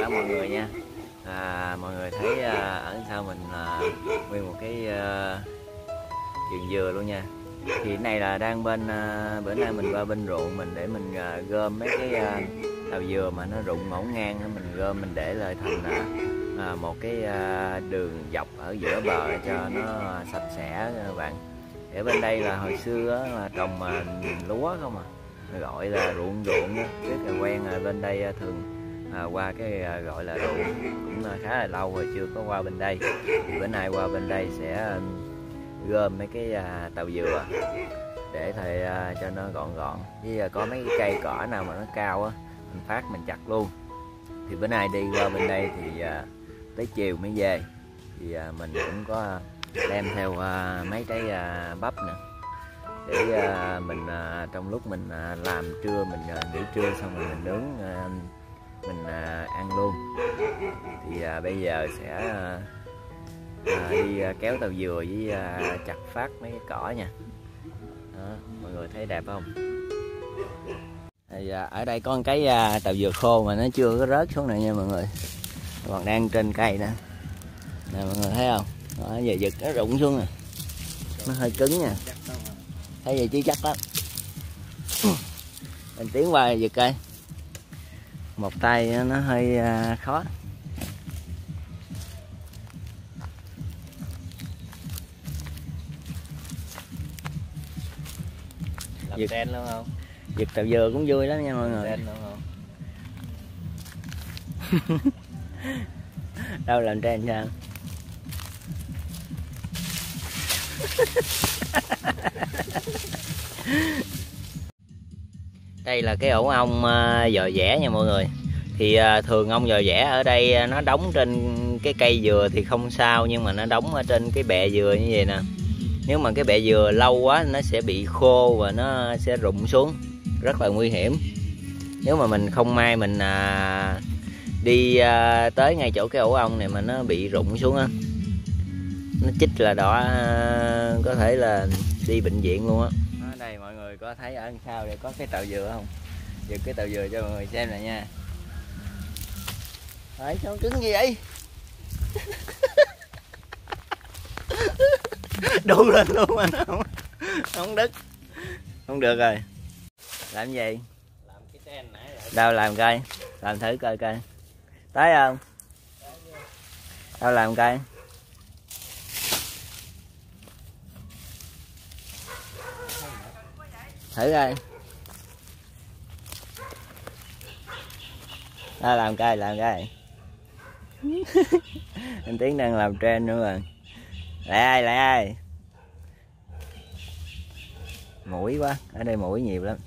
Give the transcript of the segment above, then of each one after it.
cả mọi người nha. Mọi người thấy ở sau mình nguyên một cái vườn dừa luôn nha. Thì cái này là đang bên bữa nay mình qua bên ruộng mình để mình gom mấy cái tàu dừa mà nó rụng ngổn ngang, mình gom mình để lại thành một cái đường dọc ở giữa bờ cho nó sạch sẽ các bạn. Ở bên đây là hồi xưa là trồng lúa không gọi là ruộng đó, rất là quen. Bên đây thường qua cái gọi là ruộng cũng khá là lâu rồi chưa có qua bên đây. Thì bữa nay qua bên đây sẽ gom mấy cái tàu dừa để thầy cho nó gọn gọn, với có mấy cái cây cỏ nào mà nó cao á mình phát mình chặt luôn. Thì bữa nay đi qua bên đây thì tới chiều mới về, thì mình cũng có đem theo mấy cái bắp nè để mình trong lúc mình làm trưa, mình nghỉ trưa xong rồi mình nướng mình ăn luôn. Thì bây giờ sẽ đi kéo tàu dừa với chặt phát mấy cái cỏ nha. Đó, mọi người thấy đẹp không? Thì ở đây có một cái tàu dừa khô mà nó chưa có rớt xuống này nha mọi người, còn đang trên cây nè. Nè mọi người thấy không? Đó, giờ giật nó rụng xuống nè, nó hơi cứng nha, thấy vậy chứ chắc lắm. Mình tiến qua giật cây, một tay nó hơi khó. Làm ten luôn không? Giật tàu dừa cũng vui lắm nha mọi người. Ten luôn không? Đâu làm ten sao? Đây là cái ổ ong giò vẽ nha mọi người. Thì thường ong giò vẽ ở đây nó đóng trên cái cây dừa thì không sao, nhưng mà nó đóng ở trên cái bẹ dừa như vậy nè. Nếu mà cái bẹ dừa lâu quá nó sẽ bị khô và nó sẽ rụng xuống, rất là nguy hiểm. Nếu mà mình không may mình đi tới ngay chỗ cái ổ ong này mà nó bị rụng xuống á, nó chích là đó, có thể là đi bệnh viện luôn á. Ở đây mọi người có thấy ở sau đây có cái tàu dừa không? Giật cái tàu dừa cho mọi người xem này nha. Đấy, sao cứng gì vậy? Đu lên luôn mà nó không đứt. Không được rồi. Làm gì? Làm cái ten nãy rồi. Đâu làm coi, làm thử coi coi. Tới không? Đâu làm coi. Thử coi. Đó, làm coi, làm coi. Anh Tiến đang làm trend nữa rồi. Lại ai. Mũi quá, ở đây mũi nhiều lắm.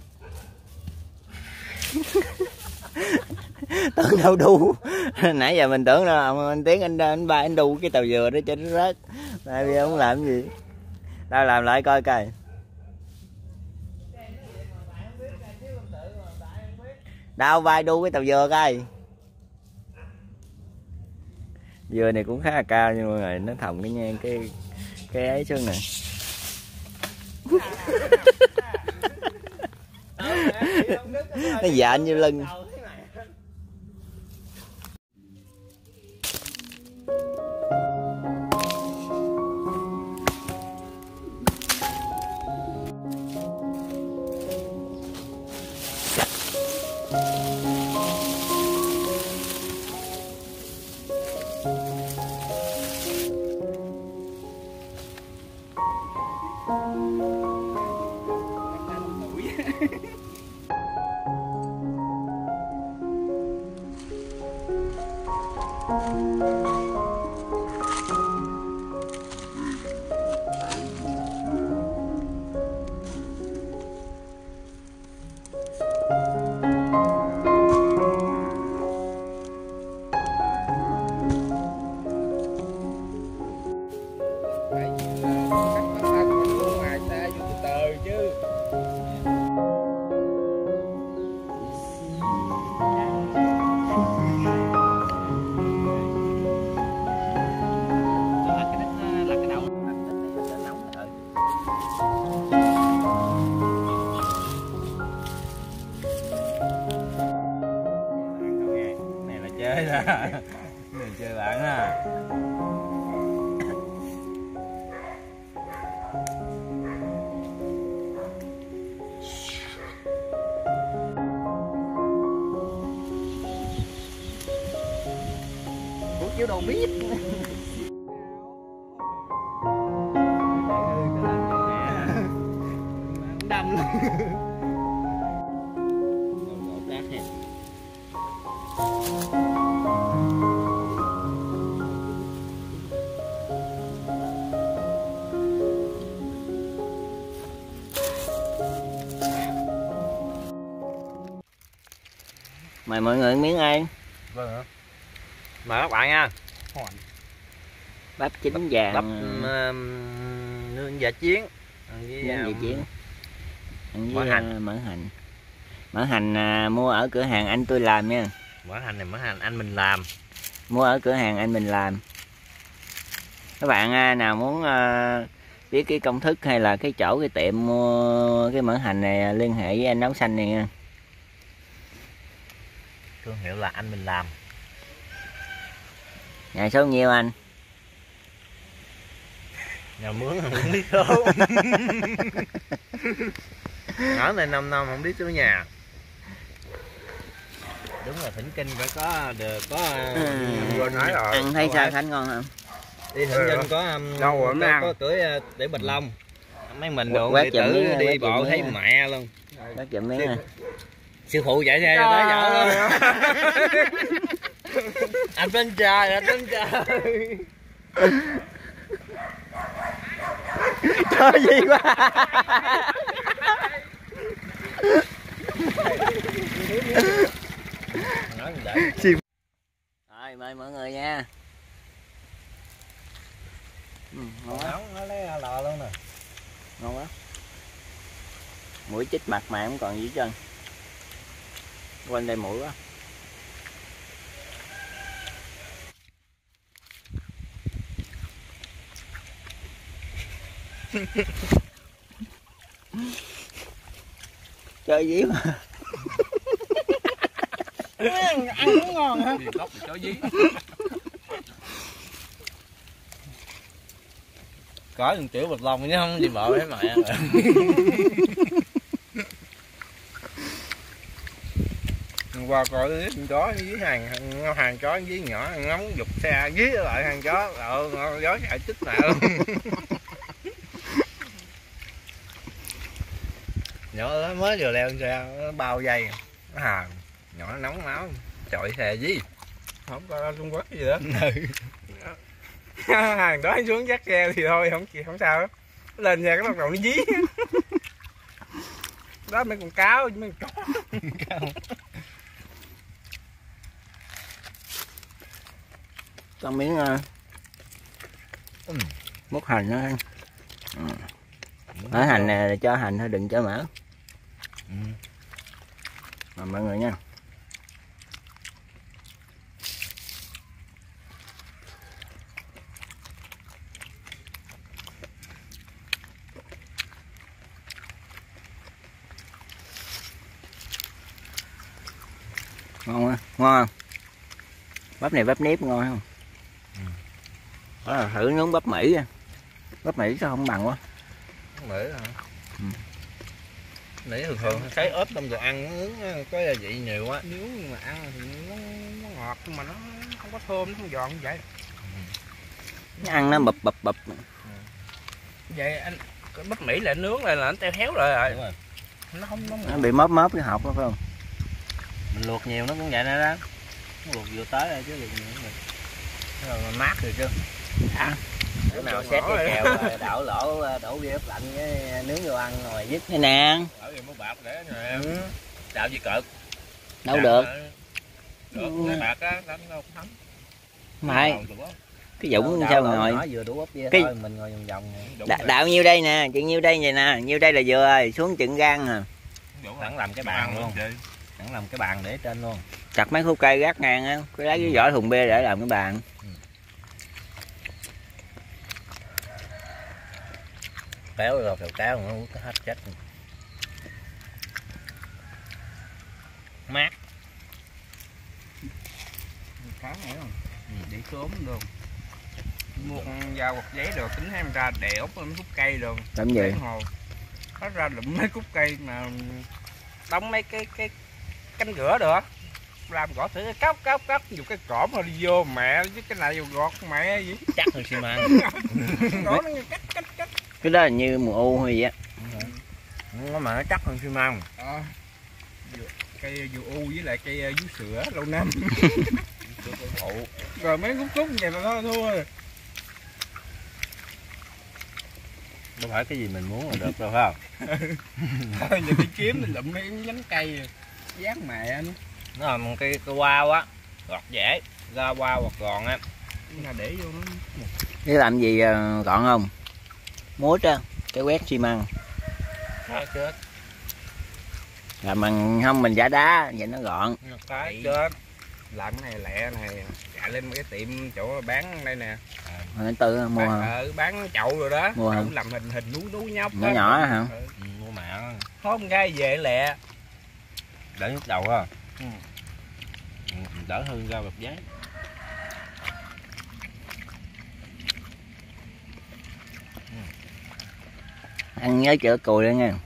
Tưởng đâu đu. Nãy giờ mình tưởng là anh Tiến anh ba anh đu cái tàu dừa đó cho nó rớt. Tại vì không làm gì. Đâu làm lại coi coi. Đâu vai đu cái tàu dừa coi. Dừa này cũng khá là cao nhưng mọi người, nó thòng cái ngang cái ấy xuống nè. Nó dạn như lưng. Đừng chơi bạn ha. Ủa kiểu đâu biết. Đâm. Mời mọi người miếng ăn. Vâng ạ. Mời các bạn nha. Bắp chín vàng. Bắp nướng dạ chiến. Với dạ chiến. Ăn mỡ với hành. mỡ hành. Mỡ hành mua ở cửa hàng anh tôi làm nha. Mỡ hành này mỡ hành anh mình làm. Mua ở cửa hàng anh mình làm. Các bạn nào muốn biết cái công thức hay là cái chỗ cái tiệm mua cái mỡ hành này liên hệ với anh Nấu Xanh này nha. Thương hiệu là anh mình làm. Nhà số nhiêu anh? Nhà mướn không biết số. Ở này 5 năm không biết số nhà. Đúng là thỉnh kinh phải có được có nói rồi. Ăn thấy sao Khánh ngon không? Đi thỉnh kinh có có cưới để Bạch Long. Mấy mình đồ đi tử đi bộ thấy mẹ luôn. Bác chụm miếng nè. Sư phụ chạy xe cho tới chợ luôn. Anh bên trời, anh bên trời. Trời gì quá. Rồi mời mọi người nha. Ngon quá. Nó lấy lò luôn nè. Ngon quá. Mũi chích mặt mà không còn gì hết trơn. Quanh đây mũi quá. Chơi gì mà. Ăn cũng ngon hả? Gốc thì chó dí. Có thằng tiểu Bạch Long chứ không đi bộ thấy mẹ rồi. Qua coi con chó với hàng chó với nhỏ ngóng giục xe dí lại hàng chó gió chạy chích mẹ luôn. Nhỏ mới vừa leo xe nó bao dây nó hàng nhỏ nó nóng máu chọi xe dí không có Trung Quốc gì đó. Hàng đó xuống dắt xe thì thôi không sao đó. Lên nhà cái bắt đầu nó dí đó mấy con cáo mấy con chó. Con miếng múc hành nữa ăn. Mỡ hành này là cho hành thôi đừng cho mỡ. Mà mọi người nha. Ngon quá, ngon không? Bắp này bắp nếp ngon không? Đó là thử nướng bắp Mỹ nha. Bắp Mỹ sao không bằng quá. Bắp Mỹ hả? Mỹ thường thấy ớt trong đồ ăn nó nướng có gia vị nhiều quá. Nướng nhưng mà ăn thì nó ngọt nhưng mà nó không có thơm, nó không giòn như vậy. Nó ăn nó bập bập bập. Vậy anh cái bắp Mỹ lại nướng lại là nó teo héo rồi. Đúng rồi. Nó bị móp móp cái hộp đó phải không? Mình luộc nhiều nó cũng vậy nữa đó. Nó luộc vừa tới rồi chứ luộc nhiều nữa. Nó là mát rồi chứ. Bữa nào xét cái kèo đảo lỗ đổ bia ướp lạnh với nướng vô ăn rồi dứt thế nè. Ở đây mới bạc để rồi em. Đảo gì cợt. Đâu được. Được cái bạc á đánh đâu cũng thấm. Mày. Cái Dũng sao ngồi vừa đủ ốc bia cái... thôi mình ngồi vòng vòng. Đạo nhiêu đây nè, chuyện nhiêu đây vậy nè, nhiêu đây là vừa rồi, xuống chừng gan à. Sẵn làm cái bàn luôn. Sẵn làm cái bàn để trên luôn. Chặt mấy khúc cây gác ngang á, cái lấy cái vỏ thùng bia để làm cái bàn. Béo rồi kẹo cáo nó uống hết chết. Mát. sáng này không để sớm được mua con dao gọt giấy rồi tính em ra đẽo mấy khúc cây rồi làm gì hồ nó ra lụm mấy khúc cây mà đóng mấy cái cánh cửa được làm gõ thử cốc dùng cái cỏ mà đi vô mẹ chứ cái này vô gọt mẹ gì chắc hơn xi măng. nó cắt cái đó là như mùa u hay gì á, Nó mà nó chắc hơn xi măng. cây dừa u với lại cây vú sữa lâu năm rồi mấy khúc vậy là nó thua rồi. Đâu phải cái gì mình muốn là được đâu phải không? Thôi giờ đi kiếm mình lụm mấy nhánh cây dán mẹ nữa. Nó là một cái hoa á, gọt dễ, ra hoa hoặc gòn á. Là để vô nó cái làm gì gọn không, mốt á, cái quét xi măng Nó chết, làm bằng không mình giả đá vậy nó gọn. cái chết làm cái này lẹ này chạy lên cái tiệm chỗ bán đây nè Hồi tư mua bán chậu rồi đó mua chậu làm hình núi nhóc nhỏ nhỏ hả? mua mẹ hốt gai về lẹ đỡ nhức đầu ha. Đỡ hơn rau gọt giấy. Ăn nhớ chữa cùi lên nha.